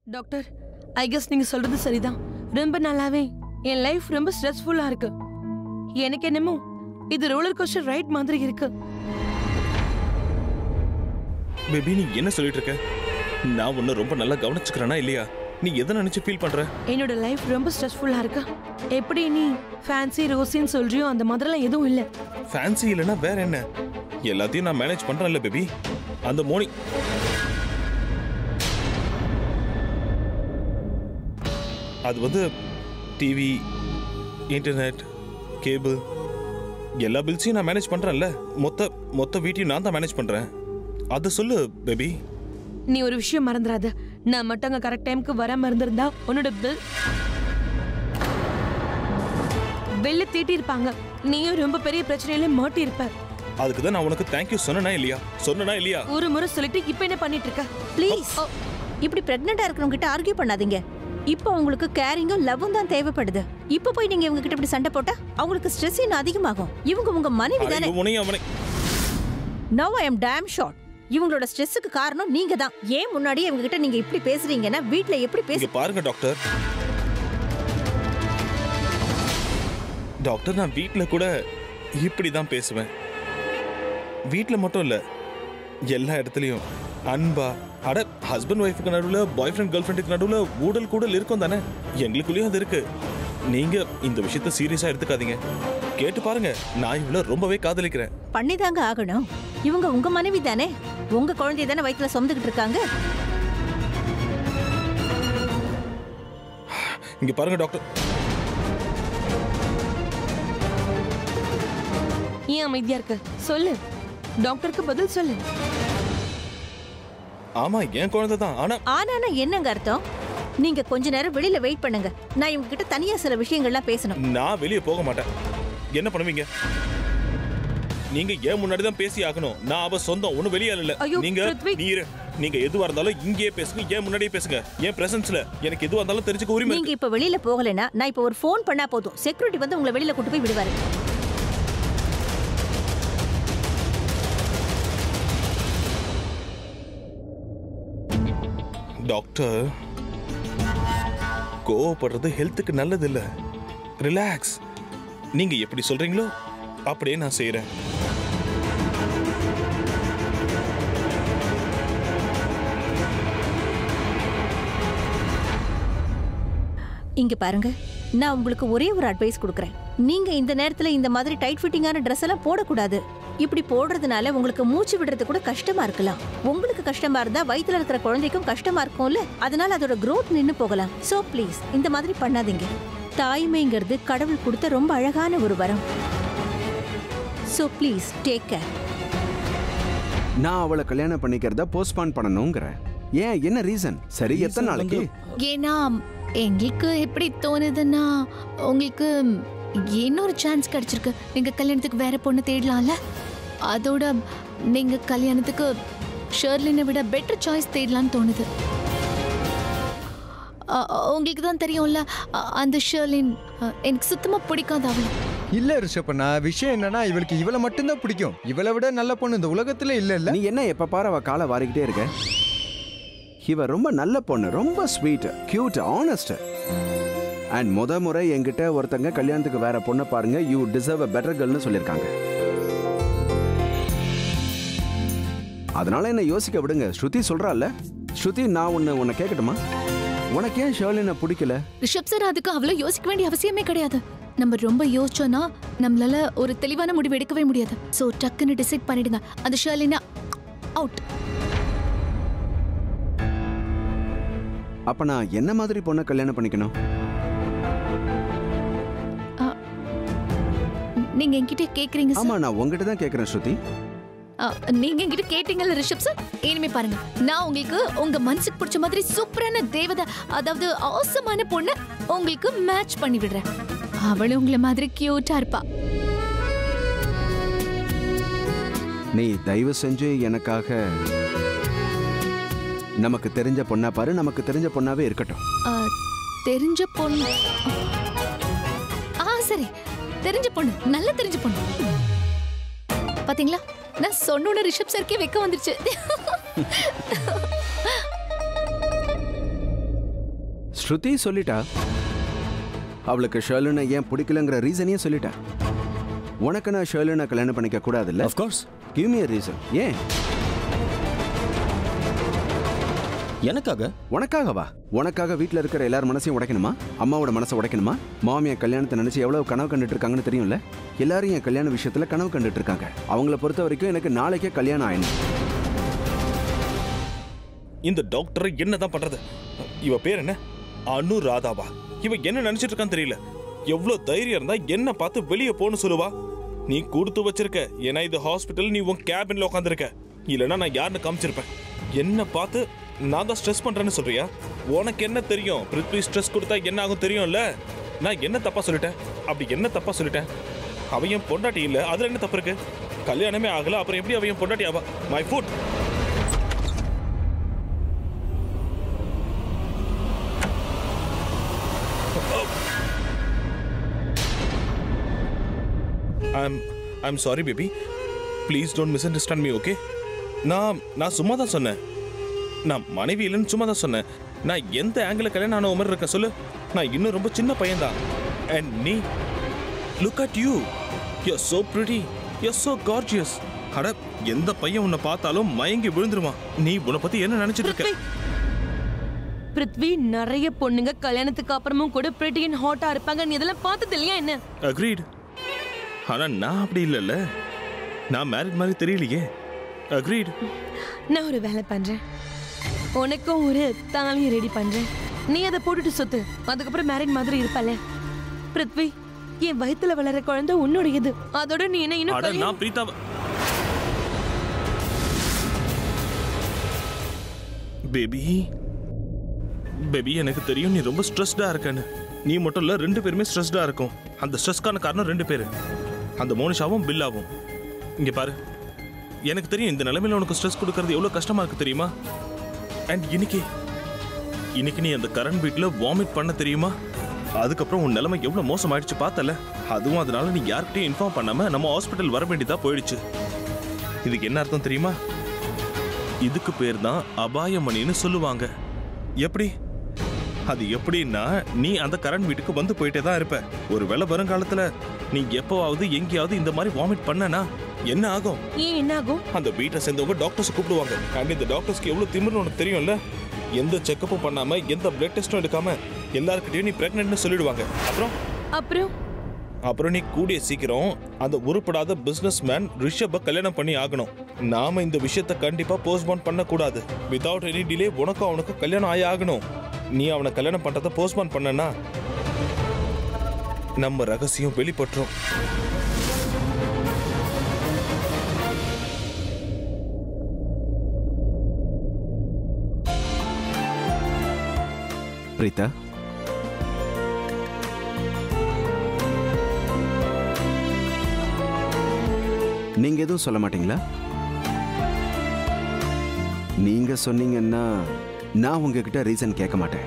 Doctor, I guess நீங்க சொல்றது சரிதான். ரொம்ப நல்லாவே என் லைஃப் ரொம்ப ஸ்ட்ரெஸ்ஃபுல்லா இருக்கு. எனக்கு என்னமோ இது ரோலர் கோஸ்டர் ரைட் மாதிரி இருக்கு. பேபி, நீ என்ன சொல்லிட்டு இருக்க? நான் உன்னை ரொம்ப நல்லா கவனிச்சுக்கிறேனா இல்லையா? நீ எதை நினைச்சு ஃபீல் பண்ற? என்னோட லைஃப் ரொம்ப ஸ்ட்ரெஸ்ஃபுல்லா இருக்கு. எப்படி நீ ஃபேன்சி ரோசின்னு சொல்றியோ அந்த மாதிரிலாம் எதுவும் இல்ல. ஃபேன்சி இல்லைன்னா வேற என்ன? எல்லாத்தையும் நான் மேனேஜ் பண்றேன்ல பேபி. அந்த மோனி அது டிவி, இன்டர்நெட், கேபிள் எல்லா பில்ஸையும் நான் மேனேஜ் பண்றேன்ல. மொத்த வீட்டையும் நான் தான் மேனேஜ் பண்றேன். அது சொல்லு பேபி. நீ ஒரு விஷயம் மறந்துடாத. நான் மட்டும் அங்க கரெக்ட் டைம்க்கு வராம இருந்திருந்தா உன்னோட பில்ல தீட்டி இருப்பாங்க. நீயும் ரொம்ப பெரிய பிரச்சனையில மாட்டி இருப்ப. அதுக்கு தான் நான் உனக்கு தேங்க்யூ சொன்னனா இல்லையா? ஒரு முறை சொல்லிட்டு இப்ப என்ன பண்ணிட்டு இருக்க? ப்ளீஸ், இப்படி பிரெக்னெண்டா இருக்கிறவங்க கிட்ட ஆர்கியூ பண்ணாதீங்க. இப்போ உங்களுக்கு கேரிங்கும் லவ்வும் தான் தேவைப்படுது. இப்போ போய் நீங்க இவங்க கிட்ட இப்படி சண்டை போட்டா அவங்களுக்கு ஸ்ட்ரெஸ் இன்னும் அதிகமாகும். இவங்க உங்க மனைவி தானே. Now I am damn short. இவங்களோட ஸ்ட்ரெஸ்ஸுக்கு காரணம் நீங்க தான். ஏன் முன்னாடியே இவங்க கிட்ட நீங்க இப்படி பேசுறீங்கன்னா வீட்ல எப்படி பாருங்க டாக்டர், நான் வீட்ல கூட இப்படி தான் பேசுவேன். வீட்ல மட்டும் இல்ல, எல்லா இடத்துலயும் அன்பா. அட, ஹஸ்பண்ட் ஒய்ஃபுக்கு நடுவுல, பாய் ஃப்ரெண்ட் கேர்ள் ஃப்ரெண்டுக்கு நடுவுல ஊடல் இருக்கும் தானே. எங்களுக்குள்ளேயும் அது இருக்கு. நீங்க இந்த விஷயத்த சீரியஸா எடுத்துக்காதீங்க. கேட்டு பாருங்க, நான் இவள ரொம்பவே காதலிக்கிறேன். பண்ணிதாங்க ஆகணும். இவங்க உங்க மனைவி தானே. உங்க குழந்தைய தானே வயித்துல சுமந்துகிட்டு இருக்காங்க. இங்க பாருங்க டாக்டர். ஏன் அமைதியா இருக்க? சொல்லு, டாக்டருக்கு பதில் சொல்லு. ஆமா, என் குழந்தை தான். ஆனா என்னங்க அர்த்தம்? நீங்க கொஞ்ச நேரம் வெளியில வெயிட் பண்ணுங்க. நான் இவங்க கிட்ட தனியா சில விஷயங்கள்லாம் பேசணும். நான் வெளியே போக மாட்டேன். என்ன பண்ணுவீங்க? நீங்க ஏன் முன்னாடி தான் பேசி ஆகணும். நான் அவ சொந்தம், ஒண்ணு வெளியே இல்ல. நீங்க எதுவா இருந்தாலும் இங்கேயே பேசுங்க. ஏன் முன்னாடியே பேசுங்க. என் பிரசன்ஸ்ல எனக்கு எதுவா இருந்தாலும் தெரிஞ்சுக்க உரிமை. நீங்க இப்ப வெளியில போகலைன்னா நான் இப்ப ஒரு ஃபோன் பண்ணா போதும், செக்யூரிட்டி வந்து உங்களை வெளியில கூட்டி போய் விடுவாரு. டாக்டர், கோவப்படுறது ஹெல்த்துக்கு நல்லது இல்ல. ரிலாக்ஸ். நீங்க எப்படி சொல்றீங்களோ அப்படியே நான் செய்யறேன். இங்க பாருங்க, நான் உங்களுக்கு ஒரே ஒரு அட்வைஸ் கொடுக்கறேன். நீங்க இந்த நேரத்துல இந்த மாதிரி டைட் ஃபிட்டிங்கான ட்ரெஸ் எல்லாம் போடக்கூடாது. இப்படி போடுறதுனால உங்களுக்கு மூச்சு விடுறது கூட கஷ்டமா இருக்கலாம். உங்களுக்கு கஷ்டமா இருந்தா வயித்துல இருக்கிற குழந்தைக்கும் கஷ்டமா இருக்கும்ல. அதனால அதோட growth நின்னு போகலாம். சோ ப்ளீஸ் இந்த மாதிரி பண்ணாதீங்க. தாய்மைங்கிறது கடவுள் கொடுத்த ரொம்ப அழகான ஒரு வரம். So please take care. நான் அவளை கல்யாணம் பண்ணிக்கிறத போஸ்ட்பான் பண்ணணும்ங்கறேன். ஏன், என்ன ரீசன்? சரி, எத்தனை நாளைக்கு? ஏன்னா எங்களுக்கு எப்படி தோணுதுன்னா, உங்களுக்கு இன்னொரு சான்ஸ் கிடைச்சிருக்கு. நீங்க கல்யாணத்துக்கு வேற பொண்ணு தேடலாம்ல. அதோட நீங்க கல்யாணத்துக்கு ஷர்லினை விட பெட்டர் சாய்ஸ் தேடலாம்னு தோணுது. உங்களுக்கு தான் தெரியும்ல, அந்த ஷர்லின் எனக்கு சுத்தமா பிடிக்காது. அவளை இல்ல ரிஷப்பண்ணா, விஷயம் என்னன்னா இவளுக்கு இவளை மட்டும்தான் பிடிக்கும். இவளை விட நல்ல பொண்ணு இந்த உலகத்துல இல்ல. நீ என்ன எப்ப பாரு அவ காலை வாரிக்கிட்டே இருக்க? இவ ரொம்ப நல்ல பொண்ணு, ரொம்ப ஸ்வீட், கியூட், ஆனஸ்ட். அண்ட் முறை என்கிட்ட ஒருத்தங்க கல்யாணத்துக்கு வேற பொண்ணை பாருங்க, யூ டிசர்வ் a better girlனு சொல்லியிருக்காங்க. அதனால என்ன யோசிக்க விடுங்க. ஸ்ருதி சொல்றால. ஸ்ருதி, நான் உன்னை கேட்கட்டுமா? உனக்கு ஏன் ஷர்லினை பிடிக்கல? ரிஷப் சார், அதுக்கு அவ்வளவு யோசிக்க வேண்டிய அவசியமே கிடையாது. நம்ம ரொம்ப யோசிச்சோன்னா நம்மளால ஒரு தெளிவான முடிவு எடுக்கவே முடியாது. சோ டக்குன்னு டிசைட் பண்ணிடுங்க. அந்த ஷர்லினா அவுட். அப்ப நான் என்ன மாதிரி பொண்ணை கல்யாணம் பண்ணிக்கணும்? நீங்க என்கிட்ட கேக்குறீங்க சார்? ஆமா, நான் உங்ககிட்ட தான் கேக்குறேன் ஸ்ருதி. நீங்க என்கிட்ட கேட்டீங்கல்ல ரிஷப் சார். இனிமே பாருங்க, நான் உங்களுக்கு உங்க மனசுக்கு பிடிச்ச மாதிரி சூப்பரான தேவதை, அதாவது ஆசமான பொண்ணு உங்களுக்கு மேட்ச் பண்ணி விடுறேன். அவளும் உங்களை மாதிரி கியூட்டா இருப்பா. நீ தயவு செஞ்சு எனக்காக நமக்கு தெரிஞ்ச பொண்ணா பாரு. நமக்கு தெரிஞ்ச பொண்ணாவே இருக்கட்டும். தெரிஞ்ச பொண்ணு? சரி, தெரிஞ்ச பொண்ணு, நல்ல தெரிஞ்ச பொண்ணு. பாத்தீங்களா, நான் சொன்ன ரிஷப் சார்க்கே வெக்க வந்துருச்சு. ஸ்ருதி சொல்லிட்டா. அவளுக்கு ஷர்லினை ஏன் பிடிக்கலங்கிற ரீசனையும் சொல்லிட்டா. உனக்கு நான் ஷர்லினை கல்யாணம் பண்ணிக்க கூடாதுல்ல? Of course. Give me a reason. ஏன்? எனக்காக? உனக்காகவா? உனக்காக வீட்டில் இருக்கிற எல்லார் மனசையும் உடைக்கணுமா? அம்மாவோட மனசை உடைக்கணுமா? மாமி என் கல்யாணத்தை நினைச்சு எவ்வளவு கனவு கண்டுட்டு இருக்காங்கன்னு தெரியும்ல? எல்லாரும் என் கல்யாண விஷயத்துல கனவு கண்டுட்டு இருக்காங்க. அவங்கள பொறுத்த வரைக்கும் எனக்கு நாளைக்கே கல்யாணம் ஆயிடும். இந்த டாக்டர் என்னதான் பண்றது? இவ பேர் என்ன? அனுராதாவா? இவ என்ன நினைச்சிட்டு இருக்கான்னு தெரியல. எவ்வளவு தைரியம் இருந்தா என்ன பார்த்து வெளியே போன்னு சொல்லுவா? நீ கொடுத்து வச்சிருக்க. ஏன்னா இது ஹாஸ்பிட்டல், நீ உன் கேபின்ல உட்காந்துருக்க. இல்லைன்னா நான் யாருன்னு காமிச்சிருப்பேன். என்ன பார்த்து நான் தான் ஸ்ட்ரெஸ் பண்றேன்னு சொல்றியா? உனக்கு என்ன தெரியும்? பிருத்வி ஸ்ட்ரெஸ் கொடுத்தா என்ன ஆகும் தெரியும்ல? நான் என்ன தப்பா சொல்லிட்டேன்? அப்படி என்ன தப்பா சொல்லிட்டேன்? அவையும் பொண்டாட்டி இல்ல, அதுல என்ன தப்பு இருக்கு? கல்யாணமே ஆகல, அப்புறம் எப்படி அவையும் பொண்டாட்டி ஆவா? My foot. I'm sorry baby. Please don't misunderstand me, okay? நான் சும்மா தான் சொன்னேன். நான் மனைவி இல்லைன்னு சும்மா தான் சொன்னேன். நான் எந்த ஆங்கிள் கல்யாணம் ஆன மாதிரி இருக்க சொல்லு? நான் இன்னும் ரொம்ப சின்ன பையன் தான். And நீ look at you. You're so pretty. You're so gorgeous. அட எந்த பையன் உன்னை பார்த்தாலும் மயங்கி விழுந்துருவான். நீ உன்னை பத்தி என்ன நினைச்சிட்டு இருக்க? பிருத்வி, நிறைய பொண்ணுங்க கல்யாணத்துக்கு அப்புறமும் கூட பிரிட்டி அண்ட் ஹாட்டா இருப்பாங்க. நீ இதெல்லாம் பார்த்தது இல்லையா என்ன? Agreed. ஆனா நான் அப்படி இல்லைல்ல. நான் மேரிட் மாதிரி தெரியலையே. Agreed. நான் ஒரு வேலை பண்றேன். உனக்கும் ஒரு தாலியை ரெடி பண்றேன். நீ அதை போட்டுட்டு சொத்து. அதுக்கப்புறம் மேரிட் மாதிரி இருப்பல. பிருத்வி, என் வயித்துல வளர குழந்தை உன்னுடையது. அதோட நீ என்ன இன்னும் நான் பிரீதாவை பேபி எனக்கு தெரியும் நீ ரொம்ப ஸ்ட்ரெஸ்டா இருக்கன்னு. நீ மட்டும் இல்ல, 2 பேருமே ஸ்ட்ரெஸ்டா இருக்கும். அந்த ஸ்ட்ரெஸ்க்கான காரணம் 2 பேரு. அந்த மோனிஷாவும் பில்லாவும். இங்க பாரு, எனக்கு தெரியும் இந்த நிலைமையில உனக்கு ஸ்ட்ரெஸ் கொடுக்கறது எவ்வளவு கஷ்டமா இருக்கு தெரியுமா? அண்ட் இன்னைக்கு நீ அந்த கரண்ட் வீட்ல வாமிட் பண்ண தெரியுமா? அதுக்கப்புறம் உன் நிலைமை எவ்வளவு மோசமாயிடுச்சு பார்த்தல. அதுவும் அதனால நீ யார்கிட்டயும் இன்ஃபார்ம் பண்ணாம நம்ம ஹாஸ்பிட்டல் வர வேண்டியதா போயிடுச்சு. இதுக்கு என்ன அர்த்தம் தெரியுமா? இதுக்கு பேர் தான் அபாயமணின்னு சொல்லுவாங்க. எப்படி? அது எப்படின்னா, நீ அந்த கரண்ட் வீட்டுக்கு வந்து போயிட்டே தான் இருப்ப. ஒருவேளை வருங்காலத்துல நீ எப்பவாவது எங்கேயாவது இந்த மாதிரி வாமிட் பண்ணனா என்ன ஆகும்? என்ன ஆகும்? அந்த வீட்டை சேர்ந்தவங்க டாக்டர்ஸ் கூப்பிடுவாங்க. அண்ட் இந்த டாக்டர்ஸ்க்கு எவ்வளவு திமிர்னு உனக்கு தெரியும்ல. எந்த செக்கப்பும் பண்ணாம எந்த பிளட் டெஸ்டும் எடுக்காம எல்லார்கிட்டயும் நீ பிரெக்னன்ட்னு சொல்லிடுவாங்க. அப்புறம் நீ கூடிய சீக்கிரம் அந்த உருப்படாத பிசினஸ் மேன் ரிஷப கல்யாணம் பண்ணி ஆகணும். நாம இந்த விஷயத்தை கண்டிப்பா போஸ்ட்போன் பண்ண கூடாது. வித்வுட் எனி டிலே உனக்கும் அவனுக்கு கல்யாணம் ஆகி ஆகணும். நீ அவனை கல்யாணம் பண்றதை போஸ்ட்போன் பண்ணனா நம்ம ரகசியம் வெளிப்பட்டுரும். பிரீதா, நீங்க எதுவும் சொல்ல மாட்டீங்களா? நீங்க சொன்னீங்கன்னா நான் உங்ககிட்ட ரீசன் கேட்க மாட்டேன்.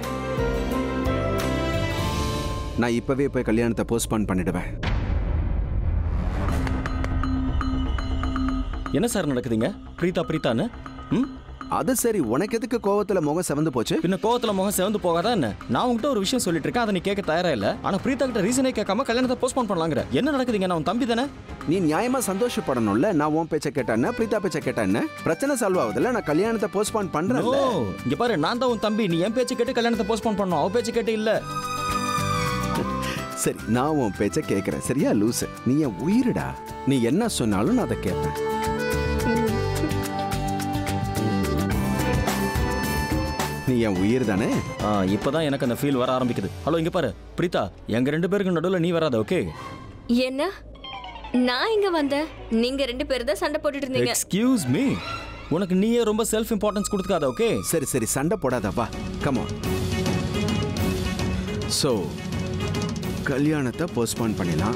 நான் இப்பவே போய் கல்யாணத்தை போஸ்ட்போன் பண்ணிடுவேன். என்ன சார் நடக்குதுங்க? பிரீதான்னு அது சரி, உனக்கு எதுக்கு கோவத்துல முகம் செவந்து போச்சு? பின்ன கோவத்துல முகம் செவந்து போகாதா என்ன? நான் உங்ககிட்ட ஒரு விஷயம் சொல்லிட்டு இருக்கேன், அதை நீ கேட்க தயாரா இல்ல. ஆனா பிரீதா கிட்ட ரீசனே கேட்காம கல்யாணத்தை போஸ்ட்போன் பண்ணலாங்கிற. என்ன நடக்குதுங்க? நான் உன் தம்பி தானே. நீ நியாயமா சந்தோஷப்படணும்ல. நான் உன் பேச்ச கேட்டேன்னா பிரீதா பேச்ச கேட்டேன்னா பிரச்சனை சால்வ் ஆகுதுல. நான் கல்யாணத்தை போஸ்ட்போன் பண்றேன். இங்க பாரு, நான் தான் உன் தம்பி. நீ என் பேச்சு கேட்டு கல்யாணத்தை போஸ்ட்போன் பண்ணணும், அவ பேச்சு கேட்டு இல்ல. சரி, நான் உன் பேச்ச கேட்கிறேன். சரியா லூசு? நீ என் உயிரிடா. நீ என்ன சொன்னாலும் நான் அதை கேட்பேன். நீ என் உயிர் தானே? இப்பதான் எனக்கு அந்த ஃபீல் வர ஆரம்பிக்குது. ஹலோ, இங்க பாரு பிரீதா, எங்க 2 பேருக்கு நடுவுல நீ வராத, ஓகே? என்ன? நான் இங்க வந்தேன், நீங்க 2 பேரும் தான் சண்டை போட்டுட்டு இருந்தீங்க. எக்ஸ்கியூஸ் மீ, உனக்கு நீயே ரொம்ப செல்ஃப் இம்பார்ட்டன்ஸ் கொடுத்துக்காத, ஓகே? சரி சரி, சண்டை போடாத, வா, கம் ஆன். சோ கல்யாணத்தை போஸ்ட்போன் பண்ணலாம்.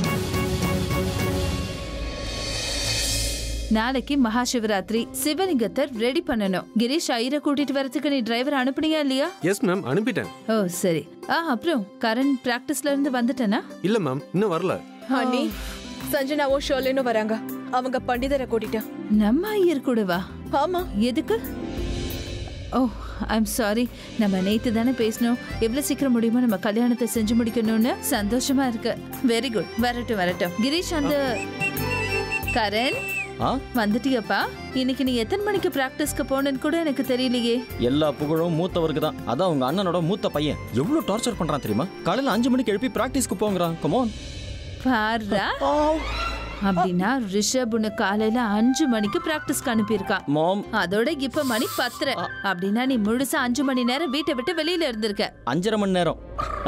நாளைக்கு மகாசிவராத்திரி. சிவலிங்கத்தை ரெடி பண்ணணும். கிரீஷ் ஐயரை கூட்டிட்டு வரதுக்கு நீ டிரைவர் அனுப்புனியா இல்லையா? எஸ் மேம், அனுப்பிட்டேன். ஓ சரி. அப்புறம் கரண் பிராக்டிஸ்ல இருந்து வந்துட்டனா? இல்ல மேம், இன்னும் வரல. அண்ணி, சஞ்சனாவும் ஷர்லினும் வராங்க. அவங்க பண்டிதரை கூட்டிட்டா. நம்ம ஐயர் கூடவா? ஆமா. எதுக்கு? Oh I'm sorry. நம்ம நேத்து தானே பேசணும் எவ்வளவு சீக்கிரம் முடியுமோ நம்ம கல்யாணத்தை செஞ்சு முடிக்கணும்னு. சந்தோஷமா இருக்கு. Very good. வரட்டும் வரட்டும். கிரீஷ் அந்த கரண் வந்துட்டியப்பா. இன்னைக்கு நீ எத்தனை மணிக்கு பிராக்டிஸ்க்கு போனேன்னு கூட எனக்கு தெரியலையே. எல்லா புகழும் மூத்தவருக்கு தான். அதான் உங்க அண்ணனோட மூத்த பையன் எவ்வளவு டார்ச்சர் பண்றான் தெரியுமா? காலையில 5 மணிக்கு எழுப்பி பிராக்டிஸ்க்கு போங்கறான். Come on. பாரா. அப்படின்னா ரிஷப் உன்னை காலையில 5 மணிக்கு பிராக்டிஸ்க்கு அனுப்பியிருக்கான். மாம். அதோட இப்ப மணி 10. அப்படின்னா நீ முழுசா 5 மணி நேரம் வீட்டை விட்டு வெளியில இருந்திருக்க. 5.5 மணி நேரம்.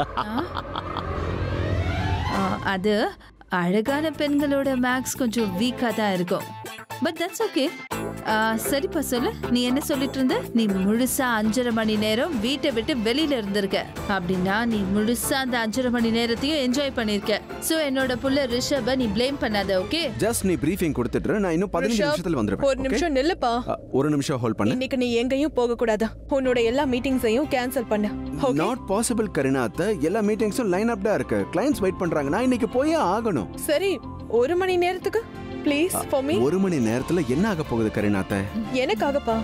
அது அழகான பெண்களோட மேக்ஸ் கொஞ்சம் வீக்கா தான் இருக்கும். But that's okay. சரிப்பா சொல்லு, நீ என்ன சொல்லிட்டு இருந்த? நீ முழுசா 5.5 மணி நேரம் வீட்டை விட்டு வெளியில இருந்திருக்க. அப்படின்னா நீ முழுசா அந்த 5.5 மணி நேரத்தையும் என்ஜாய் பண்ணிருக்க. சோ என்னோட புள்ள ரிஷப நீ ப்ளேம் பண்ணாத. ஓகே, ஜஸ்ட் நீ பிரீஃபிங் கொடுத்துட்டு நான் இன்னும் 15 நிமிஷத்துல வந்துருவேன். ஒரு நிமிஷம் நில்லுப்பா. ஒரு நிமிஷம் ஹோல்ட் பண்ணு. இன்னைக்கு நீ எங்கேயும் போக கூடாது. உன்னோட எல்லா மீட்டிங்ஸையும் கேன்சல் பண்ணு. நாட் பாசிபிள் கரினாத். எல்லா மீட்டிங்ஸும் லைன் அப் தான் இருக்கு. கிளையன்ட்ஸ் வெயிட் பண்றாங்க. நான் இன்னைக்கு போயே ஆகணும். சரி, 1 மணி நேரத்துக்கு ப்ளீஸ் ஃபார் மீ. 1 மணி நேரத்துல என்ன ஆக போகுது கரினாத்? எனக்காகப்பா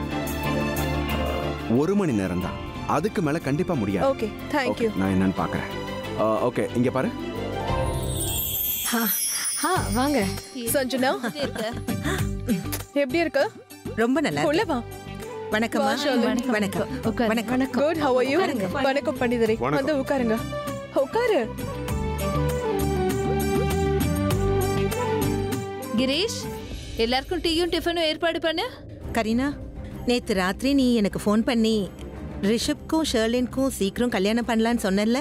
1 மணி நேரம் தான். அதுக்கு மேல கண்டிப்பா முடியாது. Okay, thank you. நான் என்னன்னு பார்க்கறேன். ஓகே, இங்க பாரு. வாங்க சஞ்சனா. எப்படி இருக்க? ரொம்ப நல்லா உள்ள வா. வணக்கம்மா. வணக்கம். வணக்கம். Good, how are you? வணக்கம் பண்டிதரே. வந்து உட்காருங்க. உட்காரு. கிரீஷ், எல்லாருக்கும் டீயும் டிஃபனும் ஏற்பாடு பண்ணு. கரீனா, நேத்து ராத்திரி நீ எனக்கு ஃபோன் பண்ணி ரிஷப்க்கும் ஷர்லின்க்கும் சீக்கிரம் கல்யாணம் பண்ணலான்னு சொன்னல.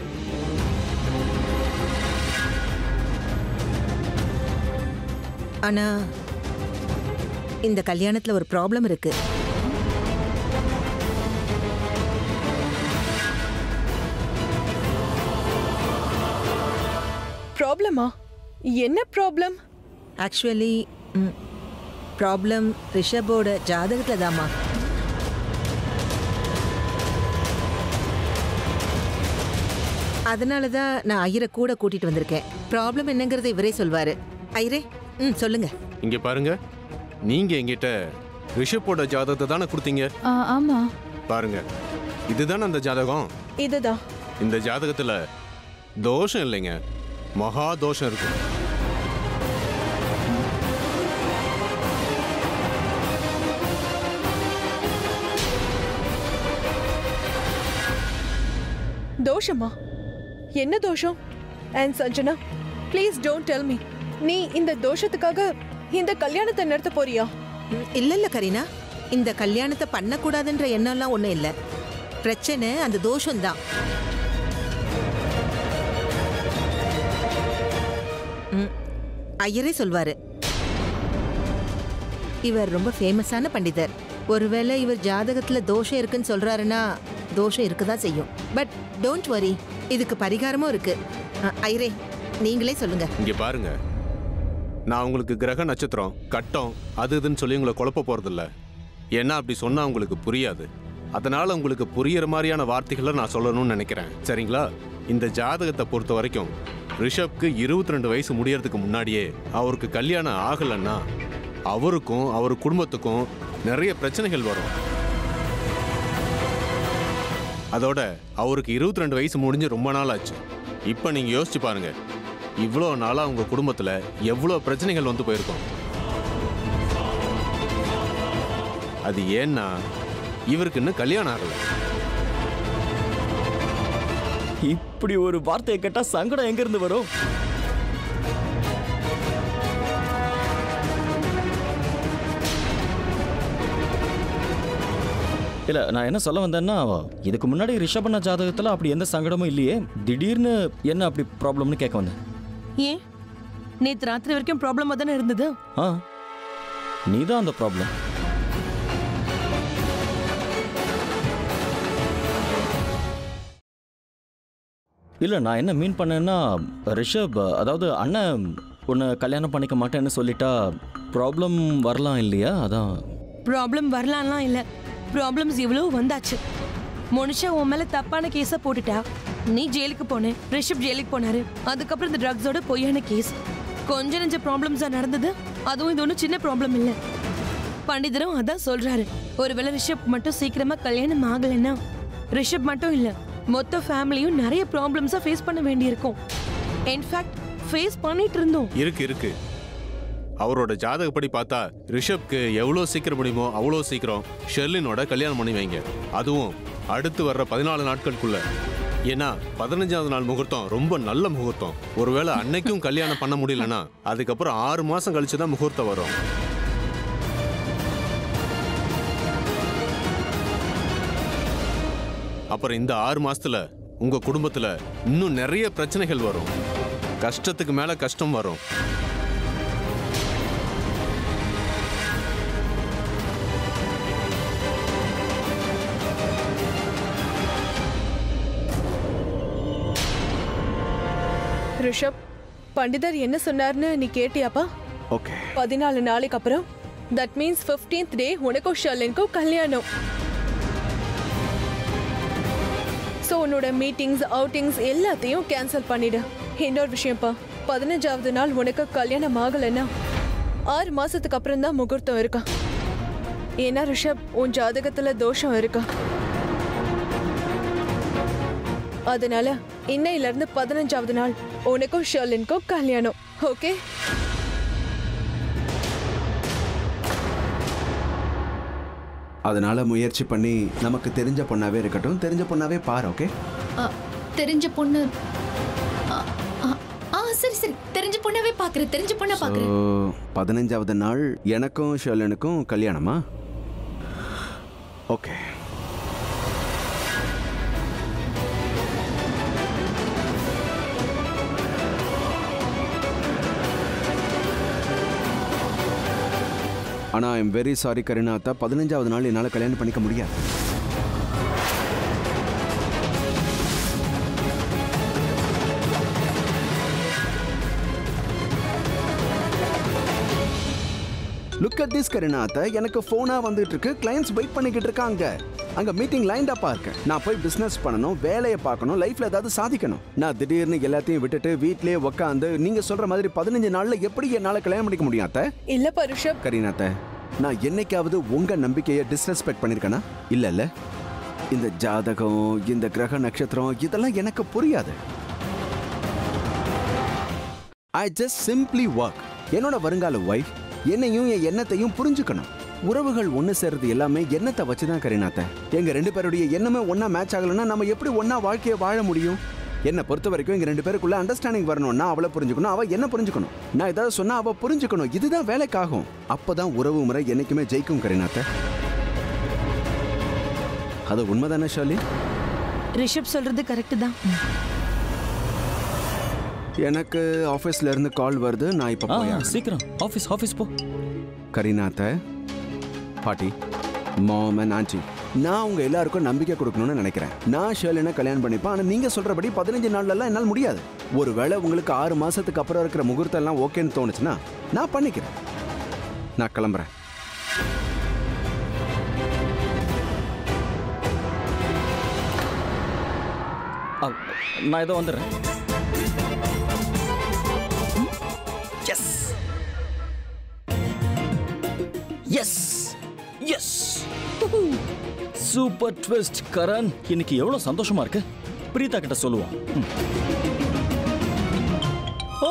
ஆனா இந்த கல்யாணத்துல ஒரு ப்ராப்ளம் இருக்கு. ப்ராப்ளமா? என்ன ப்ராப்ளம்? ஆக்சுவலி ப்ராப்ளம் ரிஷபோட ஜாதகத்துல தாமா. அதனால தான் நான் ஐயரை கூட கூட்டிட்டு வந்திருக்கேன். ப்ராப்ளம் என்னங்கறதை இவரே சொல்வாரு. ஐயரே, சொல்லுங்க. இங்க பாருங்க, நீங்க என்கிட்ட ரிஷப்போட ஜாதகத்தை தானே கொடுத்தீங்க? ஆமா. பாருங்க, இதுதானே அந்த ஜாதகம். இதுதான். இந்த ஜாதகத்துல தோஷம் இல்லைங்க, மகா தோஷம் இருக்கு. தோஷமா? என்ன தோஷம்? And Sanjana, please don't tell me நீ இந்த தோஷத்துக்காக இந்த கல்யாணத்தை நடத்த போறியா? இல்ல கரீனா, இந்த கல்யாணத்தை பண்ணக்கூடாதுன்ற எண்ணம்லாம் ஒண்ணும் இல்ல. பிரச்சனை அந்த தோஷம்தான். ஐயரே சொல்வாரு. இவர் ரொம்ப ஃபேமஸான பண்டிதர். ஒருவேளை இவர் ஜாதகத்துல தோஷம் இருக்குன்னு சொல்றாருன்னா தோஷம் இருக்குதான் செய்யும். பட் டோன்ட் வரி, இதுக்கு பரிகாரமும் இருக்கு. ஐயரே, நீங்களே சொல்லுங்க. இங்க பாருங்க, நான் உங்களுக்கு கிரக நட்சத்திரம் கட்டம் அது இதுன்னு சொல்லி உங்களை குழப்ப போறதில்ல. ஏன்னா அப்படி சொன்னா உங்களுக்கு புரியாது. அதனால உங்களுக்கு புரியுற மாதிரியான வார்த்தைகளை நான் சொல்லணும்னு நினைக்கிறேன். சரிங்களா? இந்த ஜாதகத்தை பொறுத்த வரைக்கும் ரிஷப்க்கு 22 வயசு முடியறதுக்கு முன்னாடியே அவருக்கு கல்யாணம் ஆகலைன்னா அவருக்கும் அவர் குடும்பத்துக்கும் நிறைய பிரச்சனைகள் வரும். அதோட அவருக்கு 22 வயசு முடிஞ்சு ரொம்ப நாள் ஆச்சு. இப்போ நீங்க யோசிச்சு பாருங்க, இவ்வளோ நாளாக உங்க குடும்பத்தில் எவ்வளோ பிரச்சனைகள் வந்து போயிருக்கும். அது ஏன்னா இவருக்கு இன்னும் கல்யாணம் ஆகலை. இப்படி ஒரு வார்த்தையை கேட்டா சங்கடம் எங்க இருந்து வரும்? இல்ல, நான் என்ன சொல்ல வந்தேன்னா, இதுக்கு முன்னாடி ரிஷபண்ண ஜாதகத்துல அப்படி எந்த சங்கடமும் இல்லையே. திடீர்னு என்ன அப்படி ப்ராப்ளம்னு கேட்க வந்தேன். ஏன் நேத்து ராத்திரி வரைக்கும் ப்ராப்ளமா தானே இருந்தது? நீதான் அந்த ப்ராப்ளம். இல்லை, நான் என்ன மீன் பண்ணேன்னா, ரிஷப் அதாவது அண்ணன் உன்னை கல்யாணம் பண்ணிக்க மாட்டேன்னு சொல்லிட்டா ப்ராப்ளம் வரலாம் இல்லையா? அதான். ப்ராப்ளம் வரலாம்லாம் இல்லை, ப்ராப்ளம்ஸ் இவ்வளோ வந்தாச்சு. மனுஷா உன் மேலே தப்பான கேஸை போட்டுட்டா. நீ ஜெயிலுக்கு போன, ரிஷப் ஜெயிலுக்கு போனாரு. அதுக்கப்புறம் இந்த ட்ரக்ஸோட பொய்யான கேஸ். கொஞ்சம் நெஞ்ச ப்ராப்ளம்ஸாக நடந்தது. அதுவும் இது ஒன்றும் சின்ன ப்ராப்ளம் இல்லை. பண்டிதரும் அதான் சொல்றாரு. ஒருவேளை ரிஷப் மட்டும் சீக்கிரமா கல்யாணம் ஆகலைன்னா ரிஷப் மட்டும் இல்ல, மொத்த ஃபேமிலியும் நிறைய ப்ராப்ளம்ஸா ஃபேஸ் பண்ண வேண்டியிருக்கும். இன்ஃபேக்ட் ஃபேஸ் பண்ணிட்டு இருந்தோம். இருக்கு அவரோட ஜாதகப்படி பார்த்தா ரிஷப்க்கு எவ்வளோ சீக்கிரம் முடியுமோ அவ்வளோ சீக்கிரம் ஷெர்லினோட கல்யாணம் பண்ணி வைங்க. அதுவும் அடுத்து வர்ற 14 நாட்களுக்குள்ள. ஏன்னா 15வது நாள் முகூர்த்தம் ரொம்ப நல்ல முகூர்த்தம். ஒருவேளை அன்னைக்கும் கல்யாணம் பண்ண முடியலன்னா அதுக்கப்புறம் 6 மாசம் கழிச்சு தான் முகூர்த்தம் வரும். அப்புறம் இந்த 6 மாசத்துல உங்க குடும்பத்துல இன்னும் நிறைய பிரச்சனைகள் வரும். கஷ்டத்துக்கு மேல கஷ்டம் வரும். ரிஷப், பண்டிதர் என்ன சொன்னார்னு நீ கேட்டியாப்பா? ஓகே. 14 நாளைக்கு அப்புறம் தட் மீன்ஸ் 15th டே உனக்கும் ஷர்லினுக்கும் கல்யாணம். ஸோ உன்னோட மீட்டிங்ஸ் அவுட்டிங்ஸ் எல்லாத்தையும் கேன்சல் பண்ணிடு. இன்னொரு விஷயம்ப்பா, 15வது நாள் உனக்கு கல்யாணம் ஆகலைன்னா 6 மாசத்துக்கு அப்புறம் தான் முகூர்த்தம் இருக்கா. ஏன்னா ரிஷப், உன் ஜாதகத்துல தோஷம் இருக்கா. அதனால இன்னையில இருந்து 15வது நாள் உனக்கும் ஷர்லினுக்கும் கல்யாணம். ஓகே? அதனால முயற்சி பண்ணி நமக்கு தெரிஞ்ச பொண்ணாவே இருக்கட்டும், தெரிஞ்ச பொண்ணாவே பாரு. ஓகே? தெரிஞ்ச பொண்ணு. சரி தெரிஞ்ச பொண்ணாவே பாக்குறேன். தெரிஞ்ச பொண்ணை பாக்குறேன். 15வது நாள் எனக்கும் ஷர்லினுக்கும் கல்யாணமா? ஓகே. ஆனா I am very sorry Kareena அத்தா, 15வது நாள் என்னால் கல்யாணம் பண்ணிக்க முடியாது. லுக் அட் திஸ் கரீனா அத்தா, எனக்கு ஃபோனா வந்துட்டு இருக்கு. கிளையன்ட்ஸ் வெயிட் பண்ணிக்கிட்டு இருக்காங்க. அங்க மீட்டிங் லைன் அப்பா இருக்கு. நான் போய் பிசினஸ் பண்ணணும், வேலையை பார்க்கணும், லைஃப்ல ஏதாவது சாதிக்கணும். நான் திடீர்னு எல்லாத்தையும் விட்டுட்டு வீட்லயே உட்காந்து நீங்க சொல்ற மாதிரி 15 நாள்ல எப்படி என்னால கல்யாணம் பண்ணிக்க முடியும் அத்தை? இல்ல பருஷப். கரீனா அத்தை, நான் என்னைக்காவது உங்க நம்பிக்கையை டிஸ்ரெஸ்பெக்ட் பண்ணிருக்கேனா? இல்ல. இந்த ஜாதகம், இந்த கிரக நட்சத்திரம் இதெல்லாம் எனக்கு புரியாது. I just simply work. என்னோட வருங்கால வைஃப் என்னையும் என் எண்ணத்தையும் புரிஞ்சுக்கணும். உறவுகள் ஒன்று சேர்றது எல்லாமே எண்ணத்தை வச்சுதான் கரீனாத்த. எங்க 2 பேருடைய எண்ணமே ஒன்னா மேட்ச் ஆகலன்னா நம்ம எப்படி ஒன்னா வாழ்க்கையை வாழ முடியும்? என்னை பொறுத்த வரைக்கும் எங்க 2 பேருக்குள்ள அண்டர்ஸ்டாண்டிங் வரணும்னா அவளை புரிஞ்சுக்கணும், அவ என்ன புரிஞ்சுக்கணும். நான் ஏதாவது சொன்னா அவ புரிஞ்சுக்கணும். இதுதான் வேலைக்காகும். அப்பதான் உறவு முறை என்னைக்குமே ஜெயிக்கும் கரீனாத்த. அது உண்மைதானே ஷாலி? ரிஷப் சொல்றது கரெக்ட் தான். எனக்கு ஆபீஸ்ல இருந்து கால் வருது. நான் இப்ப போய் சீக்கிரம் ஆபீஸ் போ. கரீனாத்த, பாட்டி, மாம் அண்ட் ஆன்ட்டி, நான் உங்க எல்லாருக்கும் நம்பிக்கை கொடுக்கணும்னு நினைக்கிறேன். நான் ஷர்லினை கல்யாணம் பண்ணிப்பேன். ஆனால் நீங்க சொல்றபடி 15 நாள்லாம் என்னால் முடியாது. ஒருவேளை உங்களுக்கு 6 மாசத்துக்கு அப்புறம் இருக்கிற முகூர்த்தம் எல்லாம் ஓகேன்னு தோணுச்சுன்னா நான் பண்ணிக்கிறேன். நான் கிளம்புறேன். நான் ஏதோ வந்துடுறேன். Yes super twist Karan. இன்னைக்கு எவ்வளவு சந்தோஷமா இருக்கு. பிரீதா கிட்ட சொல்லுவோம். Oh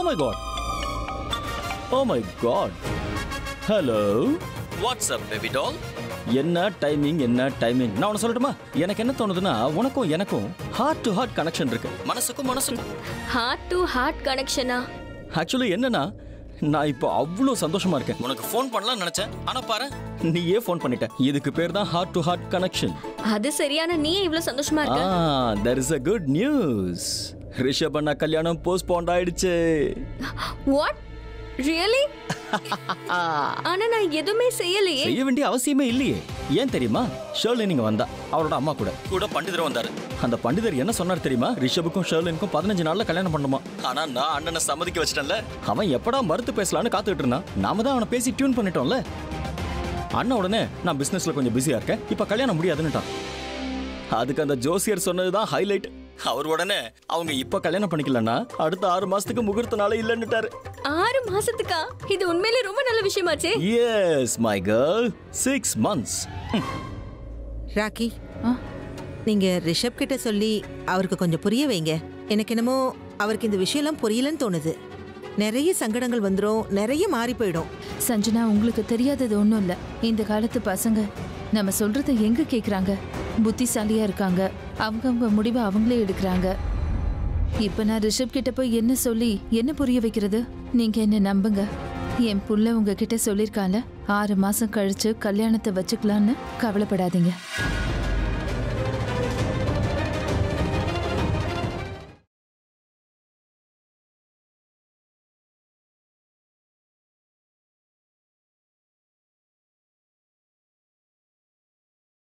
my god hello, WhatsApp baby doll. என்ன டைமிங். நான் உனக்கு சொல்லட்டுமா? எனக்கு என்ன தோணுதுன்னா, உனக்கும் எனக்கும் ஹார்ட் டு ஹார்ட் கனெக்ஷன் இருக்கு. மனசுக்கும் ஹார்ட் டு ஹார்ட் கனெக்ஷனா? ஆக்சுவலி என்னன்னா, நான் இப்போ அவ்வளோ சந்தோஷமா இருக்கேன். உனக்கு ஃபோன் பண்ணலாம் நினைச்சேன், ஆனா பாரு நீயே ஃபோன் பண்ணிட்ட. இதுக்கு பேர் தான் ஹார்ட் டு ஹார்ட் கனெக்ஷன். அது சரியான. நீ இவ்வளவு சந்தோஷமா இருக்க? there is a good news. Rishabh அண்ணா கல்யாணம் போஸ்ட்போன் ஆயிடுச்சு. What? Really? ஆனா நான் எதுவுமே செய்யலையே. செய்ய வேண்டிய அவசியமே இல்லையே. ஏன் தெரியுமா? ஷர்லின் நீங்க வந்தா, அவரோட அம்மா கூட பண்டிதர் வந்தாரு. அந்த பண்டிதர் என்ன சொன்னார் தெரியுமா? ரிஷபுக்கும் ஷர்லினுக்கும் 15 நாள்ல கல்யாணம் பண்ணுமா. ஆனா நான் அண்ணனை சம்மதிக்க வச்சிட்டேன்ல. அவன் எப்படா மறுத்து பேசலான்னு காத்துக்கிட்டு இருந்தான். நாம தான் அவனை பேசி டியூன் பண்ணிட்டோம்ல. அண்ணா உடனே நான் பிசினஸ்ல கொஞ்சம் பிஸியா இருக்கேன், இப்ப கல்யாணம் முடியாதுன்னுட்டான். அதுக்கு அந்த ஜோசியர் சொன்னதுதான் ஹைலைட். அவர் உடனே அவங்க இப்ப கல்யாணம் பண்ணிக்கலன்னா அடுத்த 6 மாசத்துக்கு முகூர்த்த நாளே இல்லன்னுட்டாரு. 6 மாசத்துக்கா? இது உண்மையிலே ரொம்ப நல்ல விஷயமாச்சே. Yes my girl, 6 months. Rocky, நீங்க ரிஷப் கிட்ட சொல்லி அவருக்கு கொஞ்சம் புரிய வைங்க. எனக்கு என்னமோ அவருக்கு இந்த விஷயம்லாம் புரியலன்னு தோணுது. நிறைய சங்கடங்கள் வந்துடும், நிறைய மாறி போயிடும். சஞ்சனா, உங்களுக்கு தெரியாதது ஒன்றும் இல்லை. இந்த காலத்து பசங்க நம்ம சொல்றத எங்க கேட்குறாங்க? புத்திசாலியா இருக்காங்க, அவங்க முடிவை அவங்களே எடுக்கிறாங்க. இப்ப நான் ரிஷப் கிட்ட போய் என்ன சொல்லி என்ன புரிய வைக்கிறது? நீங்க என்ன நம்புங்க, என் புள்ள உங்ககிட்ட சொல்லியிருக்கால 6 மாசம் கழிச்சு கல்யாணத்தை வச்சுக்கலான்னு. கவலைப்படாதீங்க.